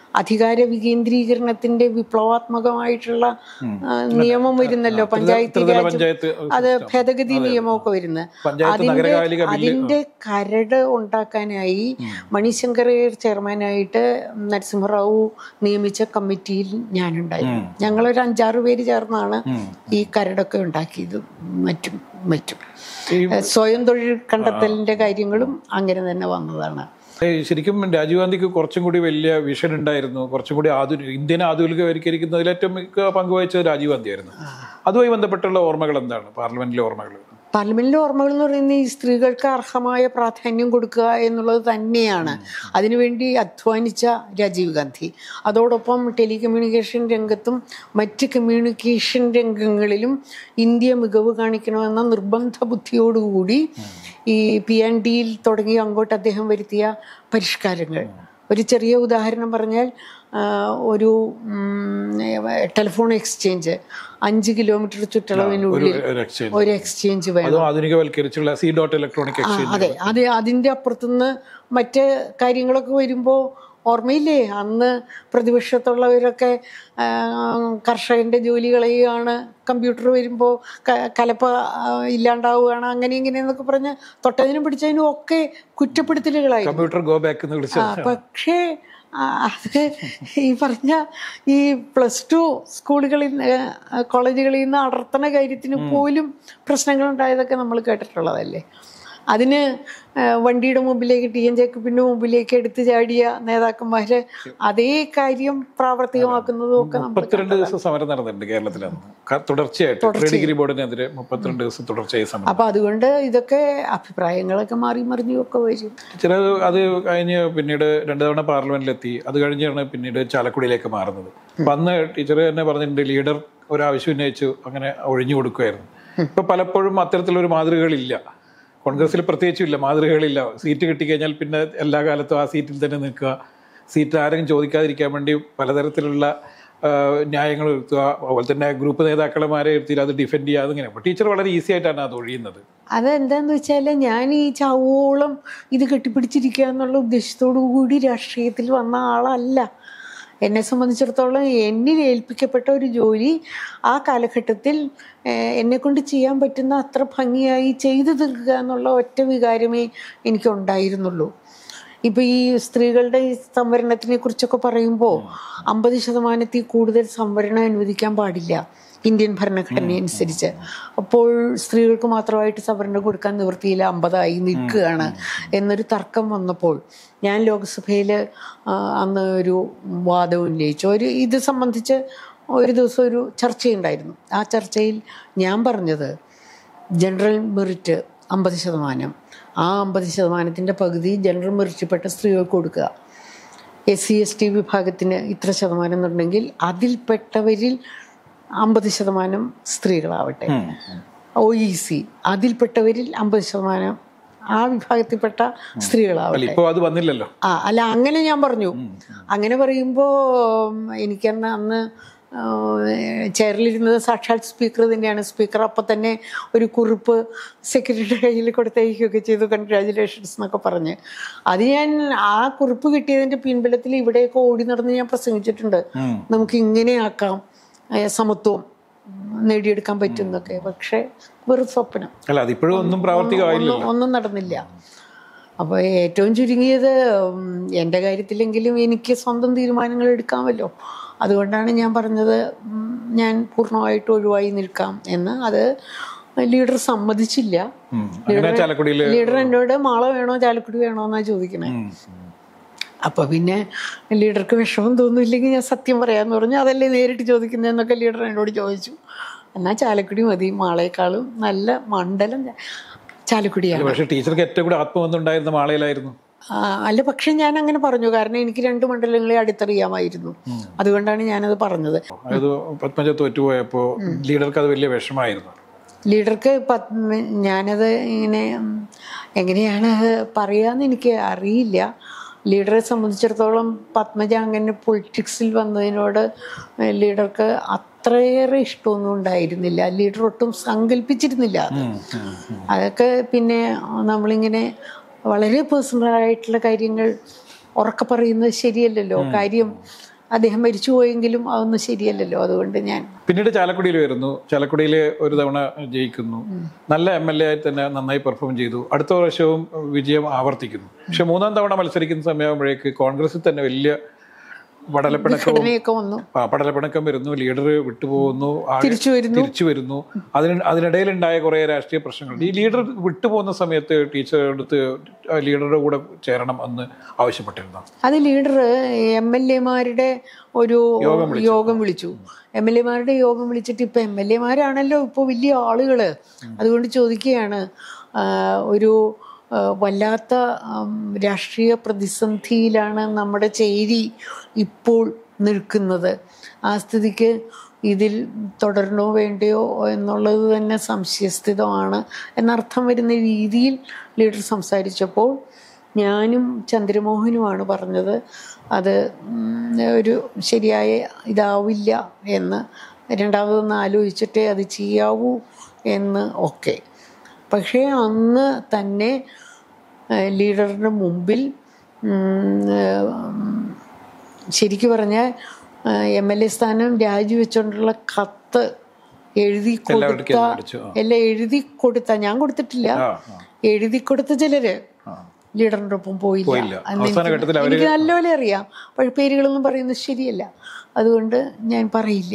അധികാര വികേന്ദ്രീകരണത്തിന്റെ വിപ്ലവാത്മകമായിട്ടുള്ള നിയമം വരുന്നല്ലോ, പഞ്ചായത്ത് രാജ്, അത് ഭേദഗതി നിയമമൊക്കെ വരുന്നത്. അതിന്റെ അതിന്റെ കരട് ഉണ്ടാക്കാനായി മണിശങ്കർ ചെയർമാനായിട്ട് നരസിംഹറാവു നിയമിച്ച കമ്മിറ്റിയിൽ ഞാനുണ്ടായിരുന്നു. ഞങ്ങളൊരു അഞ്ചാറ് പേര് ചേർന്നാണ് ഈ കരടൊക്കെ ഉണ്ടാക്കിയത്. മറ്റും മറ്റും സ്വയം തൊഴിൽ കണ്ടെത്തലിന്റെ കാര്യങ്ങളും അങ്ങനെ തന്നെ വന്നതാണ്. ശരിക്കും രാജീവ് ഗാന്ധിക്ക് കുറച്ചും കൂടി വലിയ വിഷൻ ഉണ്ടായിരുന്നു. കുറച്ചും കൂടി ആധുനിക ഇന്ത്യനെ ആധുനികവൽക്കരിക്കുന്നതിൽ ഏറ്റവും മിക്ക പങ്കുവഹിച്ചത് രാജീവ് ഗാന്ധി ആയിരുന്നു. അതുമായി ബന്ധപ്പെട്ടുള്ള ഓർമ്മകൾ എന്താണ്, പാർലമെന്റിലെ ഓർമ്മകൾ? പാർലമെന്റിലെ ഓർമ്മകൾ എന്ന് പറയുന്നത് ഈ സ്ത്രീകൾക്ക് അർഹമായ പ്രാധാന്യം കൊടുക്കുക എന്നുള്ളത് തന്നെയാണ്. അതിനുവേണ്ടി അധ്വാനിച്ച രാജീവ് ഗാന്ധി. അതോടൊപ്പം ടെലികമ്മ്യൂണിക്കേഷൻ രംഗത്തും മറ്റ് കമ്മ്യൂണിക്കേഷൻ രംഗങ്ങളിലും ഇന്ത്യ മികവ് കാണിക്കണമെന്ന നിർബന്ധ ബുദ്ധിയോടുകൂടി ഈ പി ആൻഡ് ഡിയിൽ തുടങ്ങി അങ്ങോട്ട് അദ്ദേഹം വരുത്തിയ പരിഷ്കാരങ്ങൾ. ഒരു ചെറിയ ഉദാഹരണം പറഞ്ഞാൽ, ഒരു ടെലിഫോൺ എക്സ്ചേഞ്ച് അഞ്ച് കിലോമീറ്റർ ചുറ്റളവിനുള്ളിൽ ഒരു എക്സ്ചേഞ്ച് വേണം. അതെ, അത് അതിൻ്റെ അപ്പുറത്തുനിന്ന് മറ്റ് കാര്യങ്ങളൊക്കെ വരുമ്പോൾ ഓർമ്മയില്ലേ, അന്ന് പ്രതിപക്ഷത്തുള്ളവരൊക്കെ കർഷകന്റെ ജോലി കളയുകയാണ്, കമ്പ്യൂട്ടർ വരുമ്പോൾ കലപ്പ ഇല്ലാണ്ടാവുകയാണ്, അങ്ങനെ ഇങ്ങനെ എന്നൊക്കെ പറഞ്ഞ് തൊട്ടതിനും പിടിച്ചതിനും ഒക്കെ കുറ്റപ്പെടുത്തലുകളായി. പക്ഷേ അത് ഈ പറഞ്ഞ ഈ പ്ലസ് ടു സ്കൂളുകളിൽ കോളേജുകളിൽ നിന്ന് അടർത്തണ കാര്യത്തിന് പോലും പ്രശ്നങ്ങൾ ഉണ്ടായതൊക്കെ നമ്മൾ കേട്ടിട്ടുള്ളതല്ലേ. അതിന് വണ്ടിയുടെ മുമ്പിലേക്ക്, ടി എൻ ജേക്കബിന്റെ മുമ്പിലേക്ക് എടുത്തു ചാടിയ നേതാക്കന്മാര് അതേ കാര്യം പ്രാവർത്തികമാക്കുന്നതും ഒക്കെ മുപ്പത്തിരണ്ട് ദിവസം സമരം നടന്നിട്ടുണ്ട് കേരളത്തിലാണ് തുടർച്ചയായിട്ട് ഡിഗ്രി ബോർഡിനെതിരെ മുപ്പത്തിരണ്ട് ദിവസം തുടർച്ചയായി സമരം. അപ്പൊ അതുകൊണ്ട് ഇതൊക്കെ അഭിപ്രായങ്ങളൊക്കെ മാറി മറിഞ്ഞും ഒക്കെ വരും. ചില അത് കഴിഞ്ഞ് പിന്നീട് രണ്ടു തവണ പാർലമെന്റിലെത്തി. അത് കഴിഞ്ഞാണ് പിന്നീട് ചാലക്കുടിയിലേക്ക് മാറുന്നത്. അപ്പൊ അന്ന് ടീച്ചർ തന്നെ പറഞ്ഞിട്ടുണ്ട്, ലീഡർ ഒരാവശ്യം ഉന്നയിച്ചു, അങ്ങനെ ഒഴിഞ്ഞു കൊടുക്കുമായിരുന്നു. ഇപ്പൊ പലപ്പോഴും അത്തരത്തിലൊരു മാതൃകകളില്ല, കോൺഗ്രസിൽ പ്രത്യേകിച്ചും ഇല്ല, മാതൃകകളില്ല. സീറ്റ് കിട്ടിക്കഴിഞ്ഞാൽ പിന്നെ എല്ലാ കാലത്തും ആ സീറ്റിൽ തന്നെ നിൽക്കുക, സീറ്റ് ആരെങ്കിലും ചോദിക്കാതിരിക്കാൻ വേണ്ടി പലതരത്തിലുള്ള ന്യായങ്ങൾ വരുത്തുക, അതുപോലെ തന്നെ ഗ്രൂപ്പ് നേതാക്കളമാരെ എടുത്തിട്ട് അത് ഡിഫെൻഡ് ചെയ്യുക, അതിങ്ങനെ. അപ്പോൾ ടീച്ചർ വളരെ ഈസി ആയിട്ടാണ് അത് ഒഴിയുന്നത്. അതെന്താന്ന് വെച്ചാൽ, ഞാൻ ഈ ചാവോളം ഇത് കെട്ടിപ്പിടിച്ചിരിക്കുക എന്നുള്ള ഉദ്ദേശത്തോടു കൂടി രാഷ്ട്രീയത്തിൽ വന്ന ആളല്ല. എന്നെ സംബന്ധിച്ചിടത്തോളം എന്നിൽ ഏൽപ്പിക്കപ്പെട്ട ഒരു ജോലി ആ കാലഘട്ടത്തിൽ എന്നെക്കൊണ്ട് ചെയ്യാൻ പറ്റുന്ന അത്ര ഭംഗിയായി ചെയ്തു തീർക്കുക എന്നുള്ള ഒറ്റ വികാരമേ എനിക്കുണ്ടായിരുന്നുള്ളൂ. ഇപ്പം ഈ സ്ത്രീകളുടെ ഈ സംവരണത്തിനെ കുറിച്ചൊക്കെ പറയുമ്പോൾ അമ്പത് ശതമാനത്തിൽ കൂടുതൽ സംവരണം അനുവദിക്കാൻ പാടില്ല ഇന്ത്യൻ ഭരണഘടന അനുസരിച്ച്. അപ്പോൾ സ്ത്രീകൾക്ക് മാത്രമായിട്ട് സംവരണം കൊടുക്കാൻ നിവൃത്തിയില്ല, അമ്പതായി നിൽക്കുകയാണ് എന്നൊരു തർക്കം വന്നപ്പോൾ ഞാൻ ലോക്സഭയിൽ അന്ന് ഒരു വാദം ഉന്നയിച്ചു. ഒരു ഇത് സംബന്ധിച്ച് ഒരു ദിവസം ഒരു ചർച്ചയുണ്ടായിരുന്നു. ആ ചർച്ചയിൽ ഞാൻ പറഞ്ഞത്, ജനറൽ മെറിറ്റ് അമ്പത് ശതമാനം, ആ അമ്പത് ശതമാനത്തിൻ്റെ പകുതി ജനറൽ മെറിറ്റിൽപ്പെട്ട സ്ത്രീകൾക്ക് കൊടുക്കുക. എസ് സി എസ് ടി വിഭാഗത്തിന് ഇത്ര ശതമാനം എന്നുണ്ടെങ്കിൽ അതിൽപ്പെട്ടവരിൽ അമ്പത് ശതമാനം സ്ത്രീകളാവട്ടെ. ഒ ഇ സി അതിൽപ്പെട്ടവരിൽ അമ്പത് ശതമാനം ആ വിഭാഗത്തിൽപ്പെട്ട സ്ത്രീകളാവട്ടെ. ആ അല്ല, അങ്ങനെ ഞാൻ പറഞ്ഞു. അങ്ങനെ പറയുമ്പോൾ എനിക്കന്ന് അന്ന് ചെയറിലിരുന്നത് സാക്ഷാൽ സ്പീക്കർ തന്നെയാണ്. സ്പീക്കർ അപ്പം തന്നെ ഒരു കുറിപ്പ് സെക്രട്ടറിയുടെ കയ്യിൽ കൊടുത്തയക്കുകയൊക്കെ ചെയ്തു, കൺഗ്രാജുലേഷൻസ് എന്നൊക്കെ പറഞ്ഞ്. അത് ഞാൻ ആ കുറിപ്പ് കിട്ടിയതിൻ്റെ പിൻബലത്തിൽ ഇവിടെയൊക്കെ ഓടി നടന്ന് ഞാൻ പ്രസംഗിച്ചിട്ടുണ്ട്, നമുക്ക് ഇങ്ങനെയാക്കാം, സമത്വം നേടിയെടുക്കാൻ പറ്റും എന്നൊക്കെ. പക്ഷെ വെറും സ്വപ്നം, ഒന്നും നടന്നില്ല. അപ്പോൾ ഏറ്റവും ചുരുങ്ങിയത് എൻ്റെ കാര്യത്തിലെങ്കിലും എനിക്ക് സ്വന്തം തീരുമാനങ്ങൾ എടുക്കാമല്ലോ. അതുകൊണ്ടാണ് ഞാൻ പറഞ്ഞത് ഞാൻ പൂർണ്ണമായിട്ട് ഒഴിവായി നിൽക്കാം എന്ന്. അത് ലീഡർ സമ്മതിച്ചില്ല. ലീഡർ എന്നോട് മാള വേണോ ചാലക്കുടി വേണോ എന്നാ ചോദിക്കണേ. അപ്പോൾ പിന്നെ ലീഡർക്ക് വിഷമം തോന്നില്ലെങ്കിൽ ഞാൻ സത്യം പറയാമെന്ന് പറഞ്ഞു. അതല്ലേ നേരിട്ട് ചോദിക്കുന്നതെന്നൊക്കെ ലീഡർ എന്നോട് ചോദിച്ചു. എന്നാൽ ചാലക്കുടി മതി, മാളയെക്കാളും നല്ല മണ്ഡലം ചാലക്കുടിയാണ്. പക്ഷേ ടീച്ചർക്ക് ഏറ്റവും കൂടി ആത്മബന്ധം ഉണ്ടായിരുന്ന മാളയിലായിരുന്നു. അല്ല, പക്ഷെ ഞാൻ അങ്ങനെ പറഞ്ഞു, കാരണം എനിക്ക് രണ്ട് മണ്ഡലങ്ങളെ അടുത്തറിയാമായിരുന്നു. അതുകൊണ്ടാണ് ഞാനത് പറഞ്ഞത്. പത്മജ തോറ്റുപോയപ്പോൾ ലീഡർക്ക് അത് വലിയ വിഷമായിരുന്നു. ലീഡർക്ക് ഞാനത് ഇങ്ങനെ എങ്ങനെയാണ് പറയാന്ന് എനിക്ക് അറിയില്ല. ലീഡറെ സംബന്ധിച്ചിടത്തോളം പത്മജ അങ്ങനെ പൊളിറ്റിക്സിൽ വന്നതിനോട് ലീഡർക്ക് അത്രയേറെ ഇഷ്ടമൊന്നും ഉണ്ടായിരുന്നില്ല. ലീഡർ ഒട്ടും സങ്കല്പിച്ചിരുന്നില്ല അത്. അതൊക്കെ പിന്നെ നമ്മളിങ്ങനെ വളരെ പേഴ്സണലായിട്ടുള്ള കാര്യങ്ങൾ ഉറക്കെ പറയുന്നത് ശരിയല്ലല്ലോ. കാര്യം അദ്ദേഹം മരിച്ചു പോയെങ്കിലും അതൊന്നും ശരിയല്ലല്ലോ. അതുകൊണ്ട് ഞാൻ പിന്നീട് ചാലക്കുടിയിൽ വരുന്നു. ചാലക്കുടിയിൽ ഒരു തവണ ജയിക്കുന്നു. നല്ല എം എൽ എ ആയി തന്നെ നന്നായി പെർഫോം ചെയ്തു. അടുത്ത വർഷവും വിജയം ആവർത്തിക്കുന്നു. പക്ഷെ മൂന്നാം തവണ മത്സരിക്കുന്ന സമയമാകുമ്പോഴേക്ക് കോൺഗ്രസിൽ തന്നെ വലിയ പടലപ്പിണക്കവും വന്നു ആ പടലപ്പിണക്കം വരുന്നു. ലീഡർ വിട്ടുപോകുന്നു, തിരിച്ചു വരുന്നു തിരിച്ചു വരുന്നു. അതിന് അതിനിടയിലുണ്ടായ കുറേ രാഷ്ട്രീയ പ്രശ്നങ്ങൾ. ഈ ലീഡർ വിട്ടുപോകുന്ന സമയത്ത് ടീച്ചറുടെ അടുത്ത് ലീഡറുടെ കൂടെ ചേരണം എന്ന് ആവശ്യപ്പെട്ടിരുന്നു. അത് ലീഡർ എം എൽ എമാരുടെ ഒരു യോഗം വിളിച്ചു. എം എൽ എമാരുടെ യോഗം വിളിച്ചിട്ട് ഇപ്പൊ എം എൽ എമാരാണല്ലോ ഇപ്പോൾ വലിയ ആളുകള്. അതുകൊണ്ട് ചോദിക്കുകയാണ്, ഒരു വല്ലാത്ത രാഷ്ട്രീയ പ്രതിസന്ധിയിലാണ് നമ്മുടെ ചേരി ഇപ്പോൾ നിൽക്കുന്നത്. ആ സ്ഥിതിക്ക് ഇതിൽ തുടരണോ വേണ്ടയോ എന്നുള്ളത് തന്നെ സംശയസ്ഥിതമാണ് എന്നർത്ഥം വരുന്ന രീതിയിൽ ലീഡർ സംസാരിച്ചപ്പോൾ ഞാനും ചന്ദ്രമോഹനുമാണ് പറഞ്ഞത് അത് ഒരു ശരിയായ ഇതാവില്ല എന്ന്, രണ്ടാമതൊന്ന് ആലോചിച്ചിട്ടേ അത് ചെയ്യാവൂ എന്ന്. ഒക്കെ പക്ഷേ അന്ന് തന്നെ ലീഡറിന് മുമ്പിൽ ശരിക്കും പറഞ്ഞാൽ എം എൽ എ സ്ഥാനം രാജിവെച്ചുകൊണ്ടുള്ള കത്ത് എഴുതി കൊടുത്ത എല്ലാം എഴുതി കൊടുത്ത ഞാൻ കൊടുത്തിട്ടില്ല, എഴുതി കൊടുത്ത ചിലര് ലീഡറിൻ്റെ ഒപ്പം പോയില്ല. എനിക്ക് നല്ലപോലെ അറിയാം. പക്ഷെ പേരുകളൊന്നും പറയുന്നത് ശരിയല്ല, അതുകൊണ്ട് ഞാൻ പറയില്ല.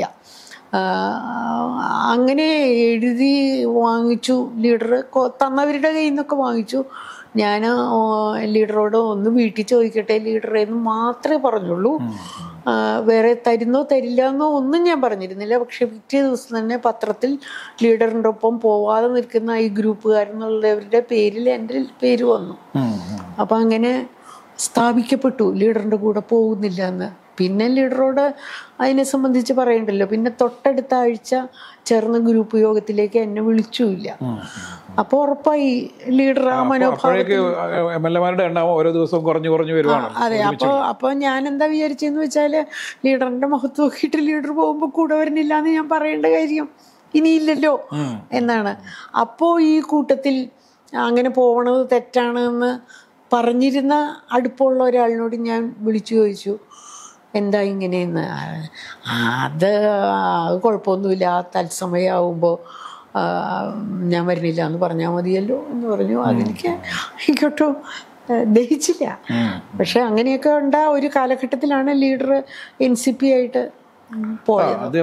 അങ്ങനെ എഴുതി വാങ്ങിച്ചു. ലീഡർ തന്നവരുടെ കയ്യിൽ നിന്നൊക്കെ വാങ്ങിച്ചു. ഞാൻ ലീഡറോട് ഒന്ന് വീട്ടിൽ ചോദിക്കട്ടെ ലീഡറെ എന്ന് മാത്രമേ പറഞ്ഞുള്ളൂ. വേറെ തരുന്നോ തരില്ല എന്നോ ഒന്നും ഞാൻ പറഞ്ഞിരുന്നില്ല. പക്ഷെ പിറ്റേ ദിവസം തന്നെ പത്രത്തിൽ ലീഡറിൻ്റെ ഒപ്പം പോവാതെ നിൽക്കുന്ന ഈ ഗ്രൂപ്പുകാരെന്നുള്ളവരുടെ പേരിൽ എൻ്റെ പേര് വന്നു. അപ്പം അങ്ങനെ സ്ഥാപിക്കപ്പെട്ടു ലീഡറിൻ്റെ കൂടെ പോകുന്നില്ല എന്ന്. പിന്നെ ലീഡറോട് അതിനെ സംബന്ധിച്ച് പറയണ്ടല്ലോ. പിന്നെ തൊട്ടടുത്ത ആഴ്ച ചേർന്ന ഗ്രൂപ്പ് യോഗത്തിലേക്ക് എന്നെ വിളിച്ചുമില്ല. അപ്പൊ ഉറപ്പായി ലീഡർ ആ മനോഭാവത്തിൽ ഓരോ ദിവസവും കുറഞ്ഞു കുറഞ്ഞു വരുവാണ്. അതെ. അപ്പൊ അപ്പൊ ഞാൻ എന്താ വിചാരിച്ചെന്ന് വെച്ചാല് ലീഡറിന്റെ മുഖത്ത് നോക്കിയിട്ട് ലീഡർ പോകുമ്പോ കൂടെ വരുന്നില്ല എന്ന് ഞാൻ പറയേണ്ട കാര്യം ഇനിയില്ലല്ലോ എന്നാണ്. അപ്പോ ഈ കൂട്ടത്തിൽ അങ്ങനെ പോകണത് തെറ്റാണ് എന്ന് പറഞ്ഞിരുന്ന അടുപ്പമുള്ള ഒരാളിനോട് ഞാൻ വിളിച്ചു ചോദിച്ചു എന്താ ഇങ്ങനെയെന്ന്. അത് കുഴപ്പമൊന്നുമില്ല, തത്സമയമാവുമ്പോൾ ഞാൻ വരുന്നില്ല എന്ന് പറഞ്ഞാൽ മതിയല്ലോ എന്ന് പറഞ്ഞു. അതെനിക്ക് എനിക്കൊട്ടും ദഹിച്ചില്ല. പക്ഷെ അങ്ങനെയൊക്കെ ഉണ്ടാ ഒരു കാലഘട്ടത്തിലാണ് ലീഡർ എൻ സി പി ആയിട്ട് പോയത്.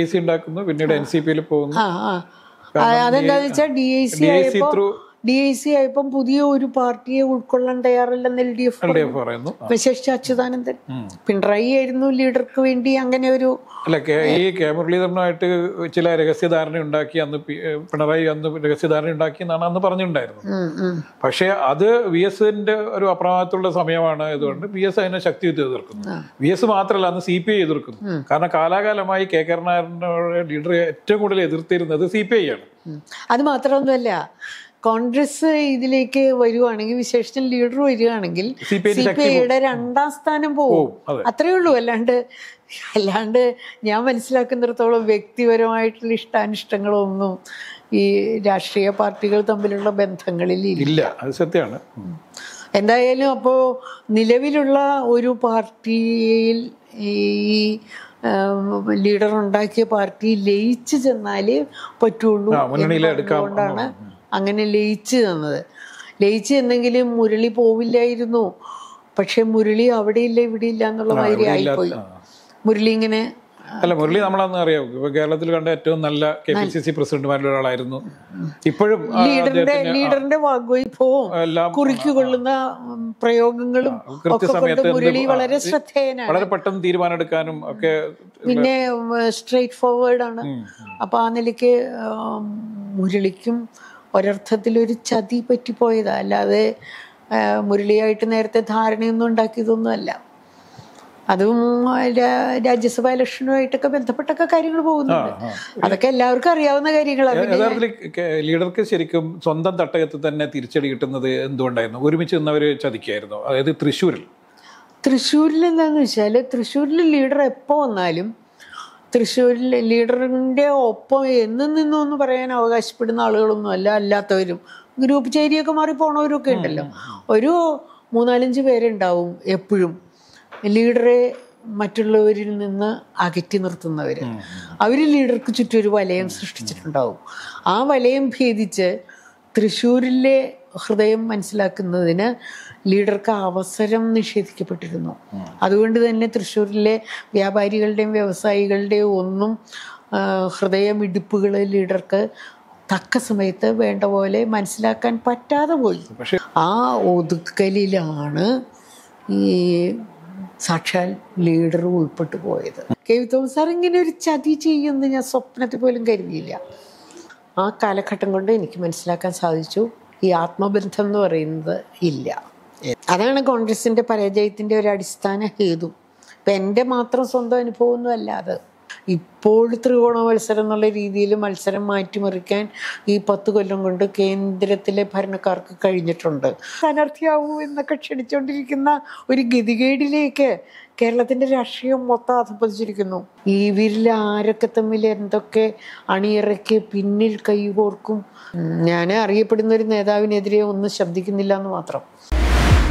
ആ ആ അതെന്താന്ന് വെച്ചാൽ ഡി ഐ സി ആയപ്പോ ഡി ഐ സി ആയപ്പം പുതിയ ഒരു പാർട്ടിയെ ഉൾക്കൊള്ളാൻ തയ്യാറല്ലെന്ന് എൽ ഡി എഫ് പറയുന്നു. വിശേഷിച്ച് അച്യുതാനന്ദൻ. പിണറായി ആയിരുന്നു ലീഡർക്ക് വേണ്ടി അങ്ങനെ ഒരു അല്ല ഈ കെ മുരളീധരനുമായിട്ട് ചില രഹസ്യധാരണ ഉണ്ടാക്കി അന്ന് പിണറായി അന്ന് രഹസ്യധാരണ ഉണ്ടാക്കി എന്നാണ് അന്ന് പറഞ്ഞിട്ടുണ്ടായിരുന്നത്. പക്ഷെ അത് വി എസിന്റെ ഒരു അപ്രമാദത്തുള്ള സമയമാണ്. അതുകൊണ്ട് വി എസ് അതിനെ ശക്തി എതിർക്കുന്നു. വി എസ് മാത്രമല്ല അന്ന് സി പി ഐ എതിർക്കുന്നു. കാരണം കാലാകാലമായി കെ കരുണാകരനോട് ലീഡർ ഏറ്റവും കൂടുതൽ എതിർത്തിരുന്നത് സി പി ഐ ആണ്. അത് മാത്രമൊന്നുമല്ല, കോൺഗ്രസ് ഇതിലേക്ക് വരുവാണെങ്കിൽ വിശേഷിച്ചും ലീഡർ വരികയാണെങ്കിൽ സി പി ഐയുടെ രണ്ടാം സ്ഥാനം പോകും. അത്രേ ഉള്ളൂ. അല്ലാണ്ട് അല്ലാണ്ട് ഞാൻ മനസ്സിലാക്കുന്നിടത്തോളം വ്യക്തിപരമായിട്ടുള്ള ഇഷ്ടാനിഷ്ടങ്ങളൊന്നും ഈ രാഷ്ട്രീയ പാർട്ടികൾ തമ്മിലുള്ള ബന്ധങ്ങളിൽ ഇല്ല. അത് സത്യമാണ്. എന്തായാലും അപ്പോൾ നിലവിലുള്ള ഒരു പാർട്ടിയിൽ ഈ ലീഡർ ഉണ്ടാക്കിയ പാർട്ടി ലയിച്ചു ചെന്നാലേ പറ്റുള്ളൂ അതുകൊണ്ടാണ് അങ്ങനെ ലയിച്ചു തന്നത്. ലയിച്ചു എന്നെങ്കിലും മുരളി പോവില്ലായിരുന്നു. പക്ഷെ മുരളി അവിടെ ഇല്ല ഇവിടെ ഇല്ല എന്നുള്ള മാതിരി ആയിപ്പോയി. മുരളി ഇങ്ങനെ അല്ല മുരളി നമ്മളന്ന് അറിയാം, ഇപ്പൊ കേരളത്തിൽ കണ്ട ഏറ്റവും നല്ല കെ പി സി സി പ്രസിഡന്റുമാരിൽ ഒരാളായിരുന്നു. ഇപ്പോഴും ലീഡറിന്റെ ലീഡറിന്റെ വാഗ്വൈഭവവും കുറിക്കുകൊള്ളുന്ന പ്രയോഗങ്ങളും മുരളി വളരെ ശ്രദ്ധേയനാണ്. വളരെ പെട്ടെന്ന് തീരുമാനം എടുക്കാനും ഒക്കെ പിന്നെ സ്ട്രെയിറ്റ് ഫോർവേഡ് ആണ്. അപ്പൊ ആ നിലയ്ക്ക് മുരളിക്കും ഒരർത്ഥത്തിലൊരു ചതി പറ്റിപ്പോയതാ. അല്ലാതെ മുരളിയായിട്ട് നേരത്തെ ധാരണയൊന്നും ഉണ്ടാക്കിയതൊന്നും അല്ല. അതും രാജ്യസഭാ ഇലക്ഷനുമായിട്ടൊക്കെ ബന്ധപ്പെട്ടൊക്കെ കാര്യങ്ങൾ പോകുന്നുണ്ട്. അതൊക്കെ എല്ലാവർക്കും അറിയാവുന്ന കാര്യങ്ങളാണ്. ലീഡർക്ക് ശരിക്കും സ്വന്തം തട്ടകത്തിൽ തന്നെ തിരിച്ചടി കിട്ടുന്നത് എന്തുകൊണ്ടായിരുന്നു? ഒരുമിച്ച് നിന്നവര് ചതിക്കായിരുന്നു. അതായത് തൃശ്ശൂരിൽ തൃശ്ശൂരിൽ എന്താന്ന് വെച്ചാൽ തൃശ്ശൂരിൽ ലീഡർ എപ്പോൾ വന്നാലും തൃശ്ശൂരിൽ ലീഡറിൻ്റെ ഒപ്പം എന്നും നിന്നും എന്ന് പറയാൻ അവകാശപ്പെടുന്ന ആളുകളൊന്നും അല്ല. അല്ലാത്തവരും ഗ്രൂപ്പ് ചേരിയൊക്കെ മാറി പോണവരൊക്കെ ഉണ്ടല്ലോ. ഒരു മൂന്നാലഞ്ച് പേരുണ്ടാവും എപ്പോഴും ലീഡറെ മറ്റുള്ളവരിൽ നിന്ന് അകറ്റി നിർത്തുന്നവർ. അവർ ലീഡർക്ക് ചുറ്റും ഒരു വലയം സൃഷ്ടിച്ചിട്ടുണ്ടാവും. ആ വലയം ഭേദിച്ച് തൃശ്ശൂരിലെ ഹൃദയം മനസ്സിലാക്കുന്നതിന് ലീഡർക്ക് അവസരം നിഷേധിക്കപ്പെട്ടിരുന്നു. അതുകൊണ്ട് തന്നെ തൃശ്ശൂരിലെ വ്യാപാരികളുടെയും വ്യവസായികളുടെയും ഒന്നും ഹൃദയമിടിപ്പുകൾ ലീഡർക്ക് തക്ക സമയത്ത് വേണ്ട പോലെ മനസ്സിലാക്കാൻ പറ്റാതെ പോയി. ആ ഒതുക്കലിലാണ് ഈ സാക്ഷാൽ ലീഡർ ഉൾപ്പെട്ടു പോയത്. കെ വി തോമസ് സാർ ഇങ്ങനെ ഒരു ചതി ചെയ്യുമെന്ന് ഞാൻ സ്വപ്നത്തിൽ പോലും കരുതിയില്ല. ആ കാലഘട്ടം കൊണ്ട് എനിക്ക് മനസ്സിലാക്കാൻ സാധിച്ചു ഈ ആത്മബന്ധം എന്ന് പറയുന്നത് ഇല്ല. അതാണ് കോൺഗ്രസിൻ്റെ പരാജയത്തിൻ്റെ ഒരു അടിസ്ഥാന ഹേതു. ഇപ്പം എൻ്റെ മാത്രം സ്വന്തം അനുഭവമൊന്നും അല്ല അത്. ഇപ്പോൾ ത്രികോണ മത്സരം എന്നുള്ള രീതിയിൽ മത്സരം മാറ്റിമറിക്കാൻ ഈ പത്ത് കൊല്ലം കൊണ്ട് കേന്ദ്രത്തിലെ ഭരണക്കാർക്ക് കഴിഞ്ഞിട്ടുണ്ട്. സ്ഥാനാർത്ഥിയാവൂ എന്നൊക്കെ ക്ഷണിച്ചുകൊണ്ടിരിക്കുന്ന ഒരു ഗതികേടിലേക്ക് കേരളത്തിൻ്റെ രാഷ്ട്രീയം മൊത്തം അധപ്പതിച്ചിരിക്കുന്നു. ഇവരിൽ ആരൊക്കെ തമ്മിൽ എന്തൊക്കെ അണിയറയ്ക്ക് പിന്നിൽ കൈകോർക്കും. ഞാൻ അറിയപ്പെടുന്ന ഒരു നേതാവിനെതിരെ ഒന്നും ശബ്ദിക്കുന്നില്ല എന്ന് മാത്രം.